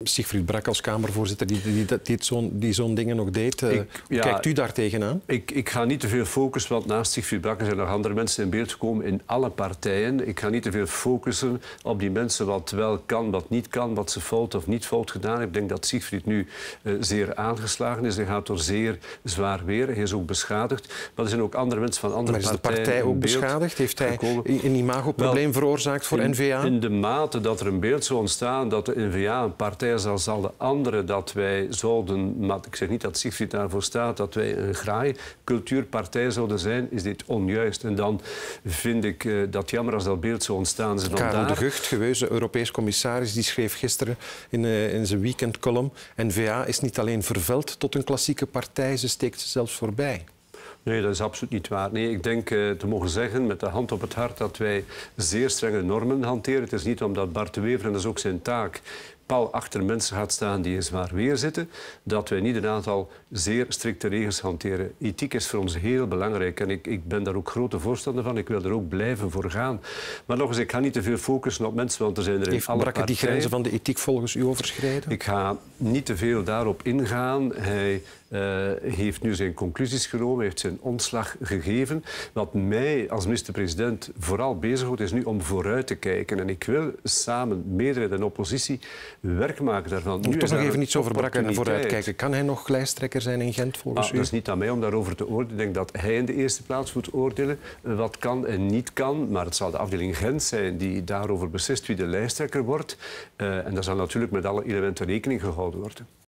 Siegfried Brak als Kamervoorzitter die zo'n dingen nog deed. Hoe kijkt u daar tegenaan? Ik ga niet te veel focussen, want naast Siegfried Brak zijn er andere mensen in beeld gekomen in alle partijen. Ik ga niet te veel focussen op die mensen wat wel kan, wat niet kan, wat ze fout of niet fout gedaan hebben. Ik denk dat Siegfried nu zeer aangeslagen is. Hij gaat door zeer zwaar weer. Hij is ook beschadigd. Maar er zijn ook andere mensen van andere partijen. Maar is de partij ook beschadigd? Heeft hij een imagoprobleem veroorzaakt voor N-VA? In de mate dat er een beeld zou ontstaan dat de N-VA een partij is als al de anderen, dat wij zouden, maar ik zeg niet dat Siegfried daarvoor staat, dat wij een graaicultuurpartij zouden zijn, is dit onjuist. En dan vind ik dat jammer als dat beeld zou ontstaan. Karel de Gucht, gewezen Europees commissaris, die schreef gisteren in zijn weekendcolumn: N-VA is niet alleen verveld tot een klassieke partij, ze steekt ze zelfs voorbij. Nee, dat is absoluut niet waar. Nee, ik denk te mogen zeggen, met de hand op het hart, dat wij zeer strenge normen hanteren. Het is niet omdat Bart de Wever, en dat is ook zijn taak, pal achter mensen gaat staan die in zwaar weer zitten, dat wij niet een aantal zeer strikte regels hanteren. Ethiek is voor ons heel belangrijk en ik ben daar ook grote voorstander van. Ik wil er ook blijven voor gaan. Maar nog eens, ik ga niet te veel focussen op mensen, want er zijn er in alle partijen... die grenzen van de ethiek volgens u overschreden? Ik ga niet te veel daarop ingaan. Hij heeft nu zijn conclusies genomen, heeft zijn ontslag gegeven. Wat mij als minister-president vooral bezighoudt, is nu om vooruit te kijken. En ik wil samen, meerderheid en oppositie, werk maken daarvan. Nu toch nog even iets over Brak en vooruitkijken. Kan hij nog lijsttrekker zijn in Gent volgens u? Dat is niet aan mij om daarover te oordelen. Ik denk dat hij in de eerste plaats moet oordelen wat kan en niet kan. Maar het zal de afdeling Gent zijn die daarover beslist wie de lijsttrekker wordt. En daar zal natuurlijk met alle elementen rekening gehouden worden.